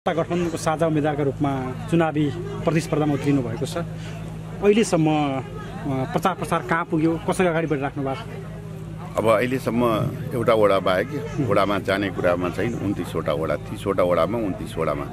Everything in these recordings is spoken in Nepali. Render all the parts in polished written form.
गठबन्धनको साझा उम्मेदवारका रूपमा चुनावी प्रतिस्पर्धामा उत्रिनु भएको छ। अहिलेसम्म प्रचार प्रसार कहाँ पुग्यो, कसरी अगाडि बढिराख्नु भएको? अब अहिलेसम्म एउटा वडा बाहेक वडामा जाने कुरामा चाहिँ 29वटा वडा, 30वटा वडामा 29 वडामा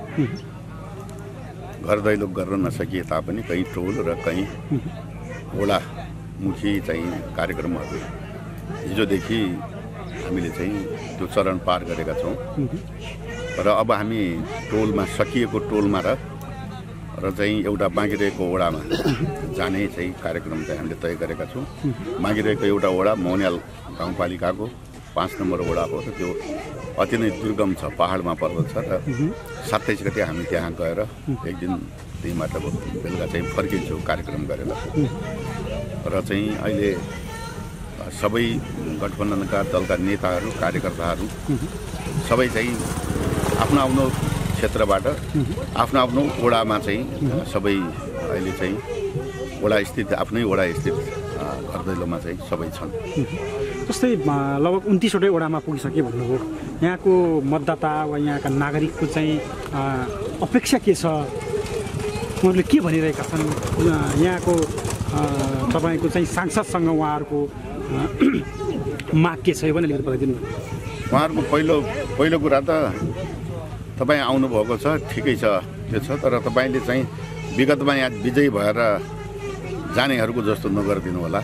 घर दैलो गर्न नसकिए तापनि कहीँ टोल र कहीँ वडा मुखी चाहिँ कार्यक्रमहरू हिजोदेखि हामीले चाहिँ त्यो चरण पार गरेका छौँ र अब हामी टोलमा सकिएको टोलमा र चाहिँ एउटा बाँकी रहेको वडामा जाने चाहिँ कार्यक्रम चाहिँ हामीले तय गरेका छौँ। बाँकी रहेको एउटा वडा मौन्याल गाउँपालिकाको 5 नम्बर वडा हो र त्यो अति नै दुर्गम छ, पहाडमा पर्वत छ र 27 गते हामी त्यहाँ गएर एक दिन त्यहीँबाट बेलुका चाहिँ फर्किन्छौँ कार्यक्रम गरेर। र चाहिँ अहिले सबै गठबन्धनका दलका नेताहरू कार्यकर्ताहरू सबै चाहिँ आफ्नो आफ्नो क्षेत्रबाट आफ्नो आफ्नो वडामा चाहिँ सबै अहिले चाहिँ वडा स्थित आफ्नै वडा स्थित घर दैलोमा चाहिँ सबै छन्। जस्तै लगभग 29वटै वडामा पुगिसके भन्नुभयो। यहाँको मतदाता वा यहाँका नागरिकको चाहिँ अपेक्षा के छ, उहाँहरूले के भनिरहेका छन्? यहाँको तपाईँको चाहिँ सांसदसँग उहाँहरूको माग के छ भने अलिकति बताइदिनु। उहाँहरूको पहिलो कुरा त तपाईँ आउनुभएको छ, ठिकै छ, त्यो छ, तर तपाईँले चाहिँ विगतमा यहाँ विजयी भएर जानेहरूको जस्तो नगरिदिनु होला।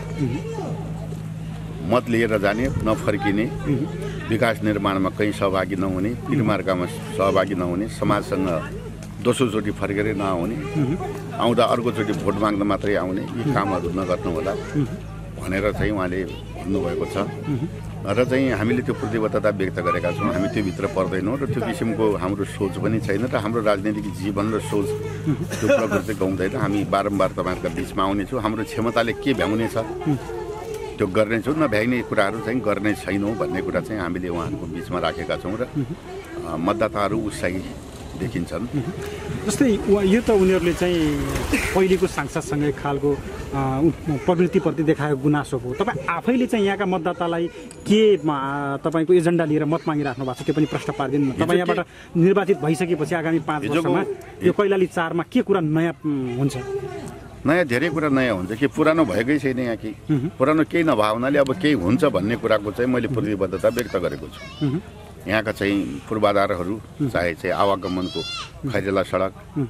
मत लिएर जाने, नफर्किने, विकास निर्माणमा कहीँ सहभागी नहुने, पिरमार्कामा सहभागी नहुने, समाजसँग दोस्रोचोटि फर्केर नआउने, आउँदा अर्कोचोटि भोट माग्न मात्रै आउने, यी कामहरू नगर्नु होला भनेर चाहिँ उहाँले भन्नुभएको छ। र चाहिँ हामीले त्यो प्रतिबद्धता व्यक्त गरेका छौँ। हामी त्योभित्र पर्दैनौँ र त्यो किसिमको हाम्रो सोच पनि छैन र हाम्रो राजनैतिक जीवन र सोच त्यो प्रकृति गाउँदैन। हामी बारम्बार तपाईँहरूका बिचमा आउनेछौँ। हाम्रो क्षमताले के भ्याउने छ त्यो गर्नेछौँ, नभ्याइने कुराहरू चाहिँ गर्ने छैनौँ भन्ने कुरा चाहिँ हामीले उहाँहरूको बिचमा राखेका छौँ र मतदाताहरू उत्साही देखिन्छन्। जस्तै यो त उनीहरूले चाहिँ पहिलेको सांसदसँगै खालको प्रवृत्तिप्रति देखाएको गुनासो हो। तपाईँ आफैले चाहिँ यहाँका मतदातालाई के तपाईँको एजेन्डा लिएर मत मागिराख्नु भएको छ त्यो पनि प्रश्न पारिदिनु। तपाईँ यहाँबाट निर्वाचित भइसकेपछि आगामी 5 वर्षमा यो कैलाली 4मा के कुरा नयाँ हुन्छ? नयाँ धेरै कुरा नयाँ हुन्छ कि पुरानो भएकै छैन यहाँ कि पुरानो केही नभए हुनाले अब केही हुन्छ भन्ने कुराको चाहिँ मैले प्रतिबद्धता व्यक्त गरेको छु। यहाँका चाहिँ पूर्वाधारहरू चाहे चाहिँ आवागमनको खैरेला सडक,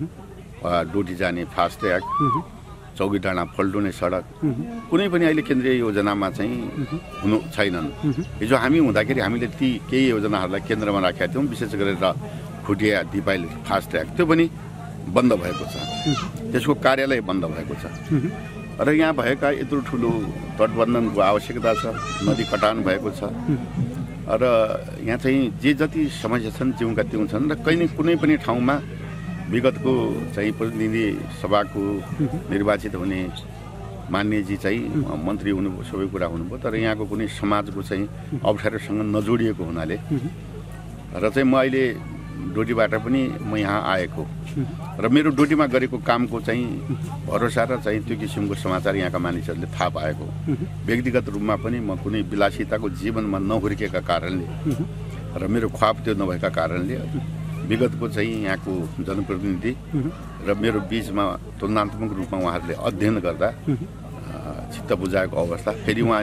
डोटी जाने फास्ट ट्र्याक, चौकी डाँडा फल्टुने सडक कुनै पनि अहिले केन्द्रीय योजनामा चाहिँ हुनु छैनन्। हिजो हामी हुँदाखेरि हामीले ती केही योजनाहरूलाई केन्द्रमा राखेका थियौँ, विशेष गरेर खुटिया दिपाइल फास्ट ट्र्याक, त्यो पनि बन्द भएको छ, त्यसको कार्यालय बन्द भएको छ। र यहाँ भएका यत्रो ठुलो तटबन्धनको आवश्यकता छ, नदी कटान भएको छ र यहाँ चाहिँ जे जति समस्या छन् ज्यूका त्यौँ छन् र कहीँ कुनै पनि ठाउँमा विगतको चाहिँ प्रतिनिधि सभाको निर्वाचित हुने मान्यजी चाहिँ मन्त्री हुनुभयो, सबै कुरा हुनुभयो, तर यहाँको कुनै समाजको चाहिँ अप्ठ्यारोसँग नजोडिएको हुनाले र चाहिँ म अहिले डोटीबाट पनि म यहाँ आएको र मेरो डोटीमा गरेको कामको चाहिँ भरोसा र चाहिँ त्यो किसिमको समाचार यहाँका मानिसहरूले थाहा पाएको। व्यक्तिगत रूपमा पनि म कुनै विलासिताको जीवनमा नहुर्केका कारणले र मेरो ख्वाब त्यो नभएका कारणले विगतको चाहिँ यहाँको जनप्रतिनिधि र मेरो बिचमा तुलनात्मक रूपमा उहाँहरूले अध्ययन गर्दा चित्त बुझाएको अवस्था। फेरि उहाँ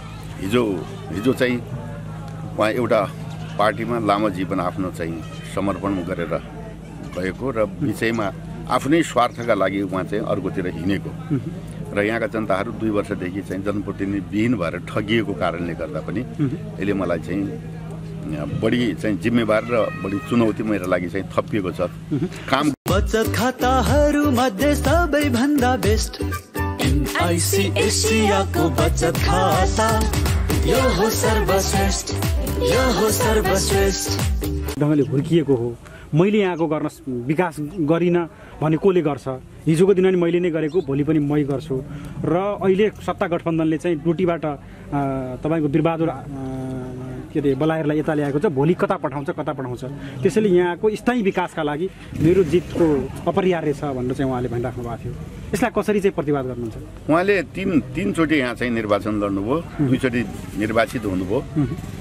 हिजो चाहिँ उहाँ एउटा पार्टीमा लामो जीवन आफ्नो चाहिँ समर्पण गरेर गएको र विषयमा आफ्नै स्वार्थका लागि उहाँ चाहिँ अर्कोतिर हिँडेको र यहाँका जनताहरू 2 वर्षदेखि चाहिँ जनप्रतिनिधि विहीन भएर ठगिएको कारणले गर्दा पनि यसले मलाई चाहिँ बढी चाहिँ जिम्मेवार र बढी चुनौती मेरो लागि चाहिँ थपिएको छ। काम बचत खाताहरू मध्ये सबैभन्दा बेस्ट NIC एसियाको बचत खाता, यो हो सर्वश्रेष्ठ, यो हो सर्वश्रेष्ठ ढङ्गले हुर्किएको हो। मैले यहाँको गर्न विकास गरिनँ भने कसले गर्छ? हिजोको दिन पनि मैले नै गरेको, भोलि पनि मै गर्छु। र अहिले सत्ता गठबन्धनले चाहिँ डोटीबाट तपाईँको वीरबहादुर के अरे बलायरलाई यता ल्याएको छ, भोलि कता पठाउँछ। त्यसैले यहाँको स्थायी विकासका लागि मेरो जितको अपरिहार्य छ भनेर चाहिँ उहाँले भनिराख्नु भएको थियो। यसलाई कसरी चाहिँ प्रतिवाद गर्नुहुन्छ? उहाँले तीन चोटि यहाँ चाहिँ निर्वाचन लड्नुभयो, 2 चोटि निर्वाचित हुनुभयो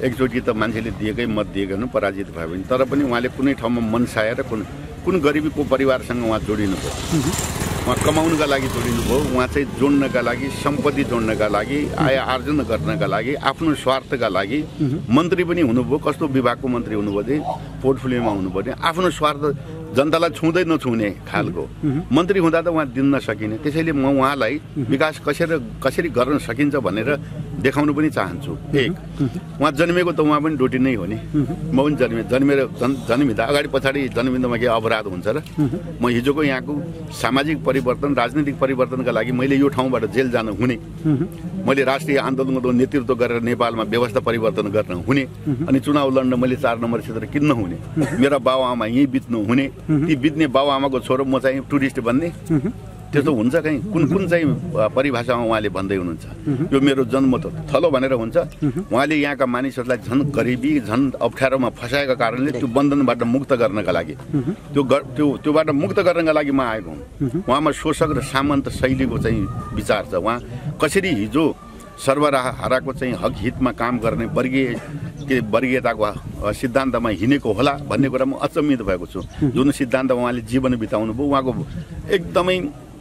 एकचोटि त मान्छेले दिएकै मत दिएकै हुनु पराजित भयो भने, तर पनि उहाँले कुनै ठाउँमा मन साएर कुन गरिबीको परिवारसँग उहाँ जोडिनु भयो, उहाँ कमाउनुका लागि जोडिनु भयो, उहाँ चाहिँ जोड्नका लागि, सम्पत्ति जोड्नका लागि, आय आर्जन गर्नका लागि, आफ्नो स्वार्थका लागि मन्त्री पनि हुनुभयो। कस्तो विभागको मन्त्री हुनुभयो भने पोर्टफोलियोमा हुनुभयो भने आफ्नो स्वार्थ जनतालाई छुँदै नछुने खालको मन्त्री हुँदा त उहाँ दिन नसकिने। त्यसैले म उहाँलाई विकास कसरी गर्न सकिन्छ भनेर देखाउनु पनि चाहन्छु। एक, उहाँ जन्मेको त उहाँ पनि डोटी नै हो नि, म पनि जन्मेर जन्मिँदा अगाडि पछाडि जन्मिँदामा के अपराध हुन्छ र? म हिजोको यहाँको सामाजिक परिवर्तन, राजनीतिक परिवर्तनका लागि मैले यो ठाउँबाट जेल जानु हुने, मैले राष्ट्रिय आन्दोलनको नेतृत्व गरेर नेपालमा व्यवस्था परिवर्तन गर्न हुने, अनि चुनाव लड्न मैले 4 नम्बर क्षेत्र किन्न हुने, मेरा बाबुआमा यहीँ बित्नु हुने, ती बित्ने बाबुआमाको छोरो म चाहिँ टुरिस्ट बन्ने, त्यस्तो हुन्छ कहीँ? कुन चाहिँ परिभाषामा उहाँले भन्दै हुनुहुन्छ? यो मेरो जन्म थलो भनेर हुन्छ? उहाँले यहाँका मानिसहरूलाई झन् गरिबी, झन् अप्ठ्यारोमा फसाएका कारणले त्यो बन्धनबाट मुक्त गर्नका लागि, त्योबाट मुक्त गर्नका लागि म आएको हुँ। उहाँमा शोषक र सामन्त शैलीको चाहिँ विचार छ। उहाँ कसरी हिजो सर्वहाराको चाहिँ हक हितमा काम गर्ने वर्गीयताको सिद्धान्तमा हिँडेको होला भन्ने कुरा म अचम्मित भएको छु। जुन सिद्धान्तमा उहाँले जीवन बिताउनु भयो, उहाँको एकदमै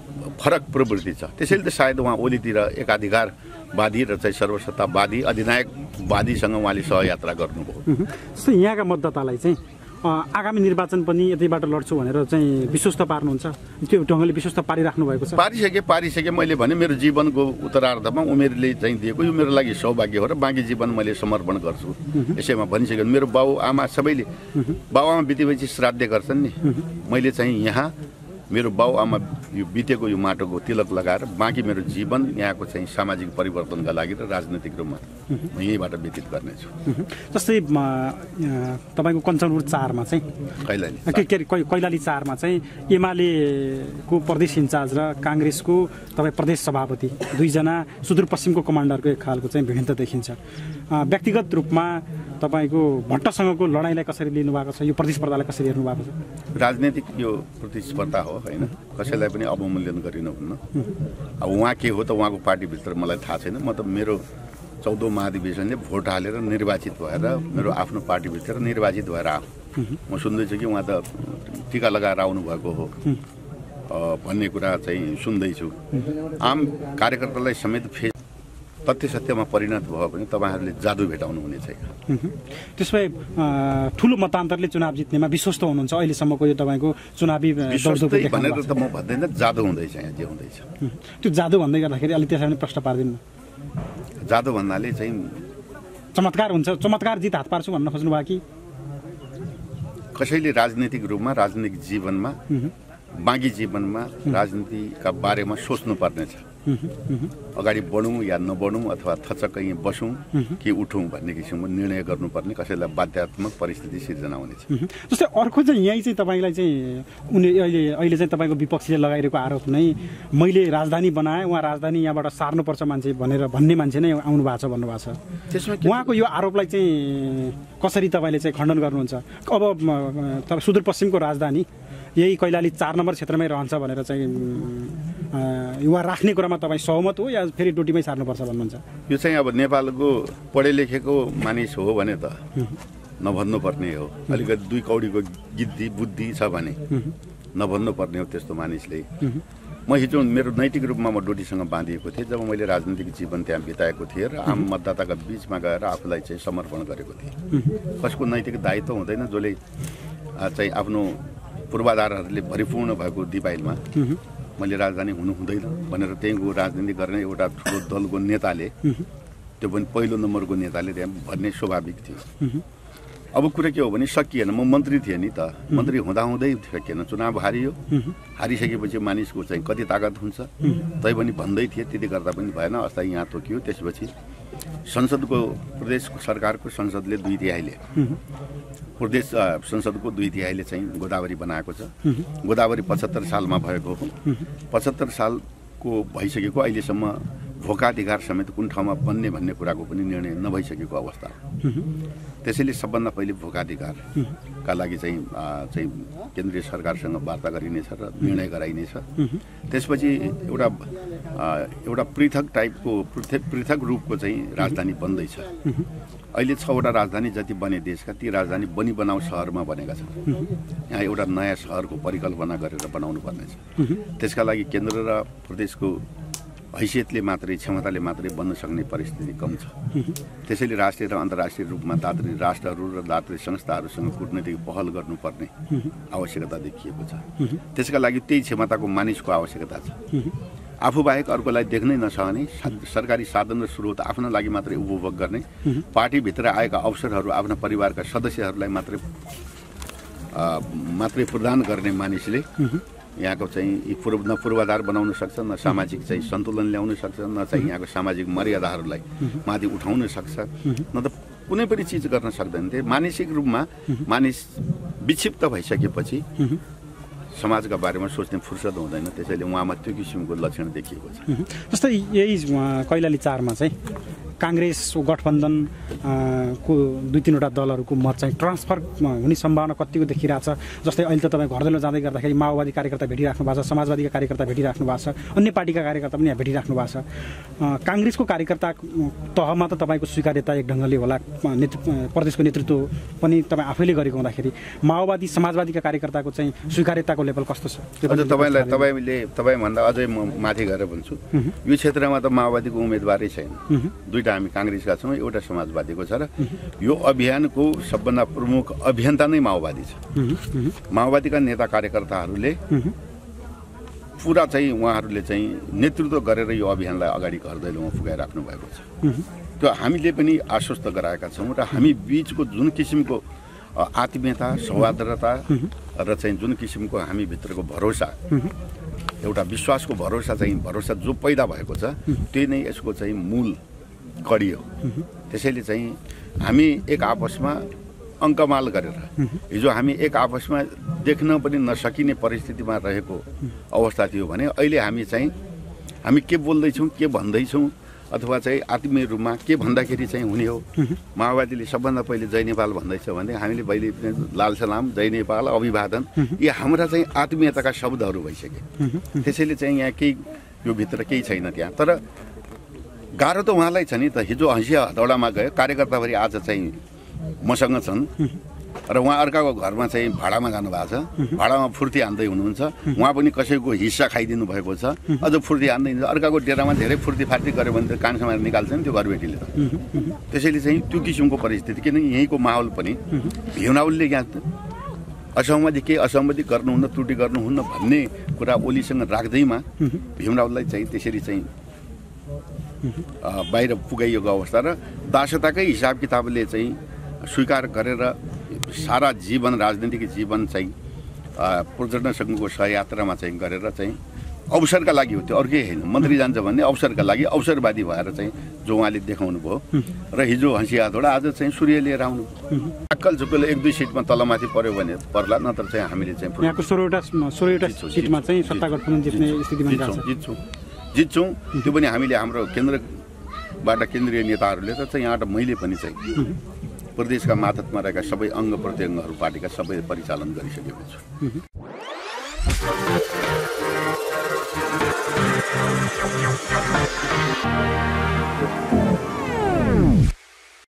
फरक प्रवृत्ति छ। त्यसैले त सायद उहाँ ओलीतिर एकाधिकारवादी र चाहिँ सर्वसत्तावादी अधिनायकवादीसँग उहाँले सहयात्रा गर्नुभयो। जस्तै यहाँका मतदातालाई चाहिँ आगामी निर्वाचन पनि यतैबाट लड्छु भनेर चाहिँ विश्वस्त पार्नुहुन्छ, त्यो ढङ्गले विश्वस्त पारिराख्नु भएको छ? पारिसके। मैले भने मेरो जीवनको उत्तरार्धमा उमेरले चाहिँ दिएको यो मेरो लागि सौभाग्य हो र बाँकी जीवन मैले समर्पण गर्छु। यसैमा भनिसक्यो मेरो बाबुआमा सबैले बाबुआमा बितेपछि श्राद्ध गर्छन् नि, मैले चाहिँ यहाँ मेरो बाबुआमा यो बितेको यो माटोको तिलक लगाएर बाँकी मेरो जीवन यहाँको चाहिँ सामाजिक परिवर्तनका लागि र राजनीतिक रूपमा म यहीँबाट व्यतीत गर्नेछु। जस्तै तपाईँको कञ्चनपुर 4 मा चाहिँ कैलाली 4 मा चाहिँ एमालेको प्रदेश इन्चार्ज र काङ्ग्रेसको तपाईँ प्रदेश सभापति दुईजना सुदूरपश्चिमको कमान्डरको एक खालको चाहिँ भिन्नता देखिन्छ। व्यक्तिगत रूपमा तपाईँको भट्टसँगको लडाइँलाई कसरी लिनुभएको छ, यो प्रतिस्पर्धालाई कसरी हेर्नु भएको छ? राजनीतिक यो प्रतिस्पर्धा हो होइन, कसैलाई पनि अवमूल्यन गरिनुहुन्न। अब उहाँ के हो त उहाँको पार्टीभित्र मलाई थाहा छैन। म त मेरो 14औं महाधिवेशनले भोट हालेर निर्वाचित भएर मेरो आफ्नो पार्टीभित्र निर्वाचित भएर आऊ। म सुन्दैछु कि उहाँ त टिका लगाएर आउनुभएको हो भन्ने कुरा चाहिँ सुन्दैछु। आम कार्यकर्तालाई समेत तथ्य सत्यमा परिणत भयो भने तपाईँहरूले जादु भेटाउनु हुने छैन। त्यसो भए ठुलो मतान्तरले चुनाव जित्नेमा विश्वस्त हुनुहुन्छ अहिलेसम्मको यो तपाईँको चुनावी भनेर त म भन्दैन, जादु हुँदैछ यहाँ जे हुँदैछ। त्यो जादु भन्दै गर्दाखेरि अलिक त्यसलाई पनि प्रश्न पार्दिनु। जादु भन्नाले चाहिँ चमत्कार हुन्छ, चमत्कार जित हात पार्छु भन्न खोज्नु भयो कि? कसैले राजनीतिक रूपमा, राजनीतिक जीवनमा, बाँकी जीवनमा राजनीतिका बारेमा सोच्नु पर्नेछ। अगाडि बढौँ या नबढौँ अथवा थचक्कै बसौँ कि उठौँ भन्ने किसिमको निर्णय गर्नुपर्ने कसैलाई बाध्यात्मक परिस्थिति सिर्जना हुनेछ। जस्तै अर्को चाहिँ यहीँ चाहिँ तपाईँलाई चाहिँ अहिले चाहिँ तपाईँको विपक्षीले लगाइरहेको आरोप नै मैले राजधानी बनाएँ, उहाँ राजधानी यहाँबाट सार्नुपर्छ मान्छे भन्ने मान्छे नै आउनु भएको छ भन्नुभएको छ। त्यसमा उहाँको यो आरोपलाई चाहिँ कसरी तपाईँले चाहिँ खण्डन गर्नुहुन्छ? अब तपाईँ सुदूरपश्चिमको राजधानी यही कैलाली 4 नम्बर क्षेत्रमै रहन्छ भनेर चाहिँ युवा राख्ने कुरामा तपाईँ सहमत हो या फेरि डोटीमै सार्नुपर्छ भन्नुहुन्छ? यो चाहिँ अब नेपालको पढे लेखेको मानिस हो भने त नभन्नुपर्ने हो। अलिकति 2 कौडीको बुद्धि छ भने नभन्नुपर्ने हो त्यस्तो मानिसले। म हिजो मेरो नैतिक रूपमा म डोटीसँग बाँधिएको थिएँ जब मैले राजनीतिक जीवन त्यहाँ बिताएको थिएँ र आम मतदाताका बिचमा गएर आफूलाई चाहिँ समर्पण गरेको थिएँ। कसको नैतिक दायित्व हुँदैन जसले चाहिँ आफ्नो पूर्वाधारहरूले भरिपूर्ण भएको दिपाइलमा मैले राजधानी हुनु हुँदैन भनेर त्यहीँको राजनीति गर्ने एउटा ठुलो दलको नेताले, त्यो पनि पहिलो नम्बरको नेताले त्यहाँ भन्ने स्वाभाविक थियो। अब कुरा के हो भने सकिएन, म मन्त्री थिएँ नि त, मन्त्री हुँदाहुँदै सकिएन, चुनाव हारियो। हारिसकेपछि मानिसको चाहिँ कति तागत हुन्छ तैपनि भन्दै थिए, त्यति गर्दा पनि भएन, अस्थायी यहाँ तोकियो। त्यसपछि संसदको प्रदेश सरकारको संसदले 2/3 प्रदेश संसदको 2/3 चाहिँ गोदावरी बनाएको छ। गोदावरी 75 सालमा भएको हो। 75 सालको भइसकेको अहिलेसम्म भोकाधिकार समेत कुन ठाउँमा बन्ने भन्ने कुराको पनि निर्णय नभइसकेको अवस्था हो। त्यसैले सबभन्दा पहिले भोकाधिकारका लागि चाहिँ केन्द्रीय सरकारसँग वार्ता गरिनेछ र निर्णय गराइनेछ। त्यसपछि एउटा पृथक टाइपको पृथक रूपको चाहिँ राजधानी बन्दैछ। अहिले 6वटा राजधानी जति बने देशका ती राजधानी बनाऊ सहरमा बनेका छन्। यहाँ एउटा नयाँ सहरको परिकल्पना गरेर बनाउनु पर्नेछ। त्यसका लागि केन्द्र र प्रदेशको हैसियतले मात्रै क्षमताले मात्रै बन्न सक्ने परिस्थिति कम छ। त्यसैले राष्ट्रिय र अन्तर्राष्ट्रिय रूपमा दात्री राष्ट्रहरू र दात्री संस्थाहरूसँग कूटनीतिक पहल गर्नुपर्ने आवश्यकता देखिएको छ। त्यसका लागि त्यही क्षमताको मानिसको आवश्यकता छ। आफूबाहेक अर्कोलाई देख्नै नसक्ने सरकारी साधन र स्रोत आफ्ना लागि मात्रै उपभोग गर्ने, पार्टीभित्र आएका अवसरहरू आफ्ना परिवारका सदस्यहरूलाई मात्रै प्रदान गर्ने मानिसले यहाँको चाहिँ न पूर्वाधार बनाउन सक्छ, न सामाजिक चाहिँ सन्तुलन ल्याउन सक्छ, न चाहिँ यहाँको सामाजिक मर्यादाहरूलाई माथि उठाउन सक्छ, न त कुनै पनि चिज गर्न सक्दैन। त्यो मानसिक रूपमा मानिस विक्षिप्त भइसकेपछि समाजका बारेमा सोच्ने फुर्सद हुँदैन। त्यसैले उहाँमा त्यो किसिमको लक्षण देखिएको छ। जस्तै यही कैलाली 4 मा चाहिँ काङ्ग्रेस गठबन्धन को 2-3वटा दलहरूको मत चाहिँ ट्रान्सफर हुने सम्भावना कतिको देखिरहेछ? जस्तै अहिले त तपाईँ घर दैलो जाँदै गर्दाखेरि माओवादी कार्यकर्ता भेटिराख्नु भएको छ, समाजवादीका कार्यकर्ता भेटिराख्नु भएको छ, अन्य पार्टीका कार्यकर्ता पनि यहाँ भेटिराख्नु भएको छ। काङ्ग्रेसको कार्यकर्ता तहमा त तपाईँको स्वीकार्यता एक ढङ्गले होला, प्रदेशको नेतृत्व पनि तपाईँ आफैले गरेको हुँदाखेरि माओवादी समाजवादीका कार्यकर्ताको चाहिँ स्वीकार्यताको लेभल कस्तो छ? तपाईँभन्दा अझै म माथि गएर भन्छु, यो क्षेत्रमा त माओवादीको उम्मेदवारै छैन। दुईटा हामी काङ्ग्रेसका छौँ, एउटा समाजवादीको छ र यो अभियानको सबभन्दा प्रमुख अभियन्ता नै माओवादी छ। माओवादीका नेता कार्यकर्ताहरूले पुरा चाहिँ उहाँहरूले चाहिँ नेतृत्व गरेर यो अभियानलाई अगाडि घर दैलोमा पुगाइराख्नु भएको छ। त्यो हामीले पनि आश्वस्त गराएका छौँ र हामी बीचको जुन किसिमको आत्मीयता, सौहार्दता र चाहिँ जुन किसिमको हामी भित्रको भरोसा, एउटा विश्वासको भरोसा जो पैदा भएको छ, त्यही नै यसको चाहिँ मूल कडी हो। त्यसैले चाहिँ हामी एक आपसमा अङ्कमाल गरेर, हिजो हामी एक आपसमा देख्न पनि नसकिने परिस्थितिमा रहेको अवस्था थियो भने अहिले हामी के बोल्दैछौँ, के भन्दैछौँ, अथवा चाहिँ आत्मीय रूपमा के भन्दाखेरि चाहिँ हुने हो। माओवादीले सबभन्दा पहिले जय नेपाल भन्दैछ भने हामीले पहिले लाल सलाम, जय नेपाल, अभिवादन, यी हाम्रा चाहिँ आत्मीयताका शब्दहरू भइसके। त्यसैले चाहिँ यहाँ केही यो भित्र केही छैन त्यहाँ। तर गाह्रो त उहाँलाई छ नि त। हिजो हँसिया हतौडामा गयो, कार्यकर्ताभरि आज चाहिँ मसँग छन् र उहाँ अर्काको घरमा चाहिँ भाडामा जानुभएको छ। भाडामा फुर्ती हान्दै हुनुहुन्छ। उहाँ पनि कसैको हिस्सा खाइदिनु भएको छ, अझ फुर्ती हान्दै हुन्छ। अर्काको डेरामा धेरै फुर्ती फार्ती गऱ्यो भने त कानसम्म निकाल्छ नि त्यो घरबेटीले त। त्यसैले चाहिँ त्यो किसिमको परिस्थिति, किनकि यहीँको माहौल पनि भिउनाउलले यहाँ असहमति गर्नुहुन्न, त्रुटि गर्नुहुन्न भन्ने कुरा ओलीसँग राख्दैमा भिउनाउललाई चाहिँ त्यसरी चाहिँ बाहिर पुगाइएको अवस्था र दासताकै हिसाब किताबले चाहिँ स्वीकार गरेर सारा जीवन, राजनीतिक जीवन चाहिँ पर्यटन सङ्घको सहयात्रामा चाहिँ गरेर चाहिँ अवसरका लागि हो। त्यो अर्कै होइन, मन्त्री जान्छ भन्ने अवसरका लागि अवसरवादी भएर चाहिँ जो उहाँले देखाउनु भयो र हिजो हँसिया हतौडा, आज चाहिँ सूर्य लिएर आउनु। अक्कल झुक्कल 1-2 सिटमा तलमाथि पर्यो भने पर्ला, नत्र चाहिँ हामीले चाहिँ यहाँको 16वटा सिटमा चाहिँ सत्ता गठबन्धन जित्ने स्थितिमा जित्छौँ। त्यो पनि हामीले हाम्रो केन्द्रबाट केन्द्रीय नेताहरूले त चाहिँ यहाँबाट मैले पनि चाहिँ प्रदेशका मातहतमा रहेका सबै अङ्ग प्रत्यङ्गहरू पार्टीका सबै परिचालन गरिसकेको छु।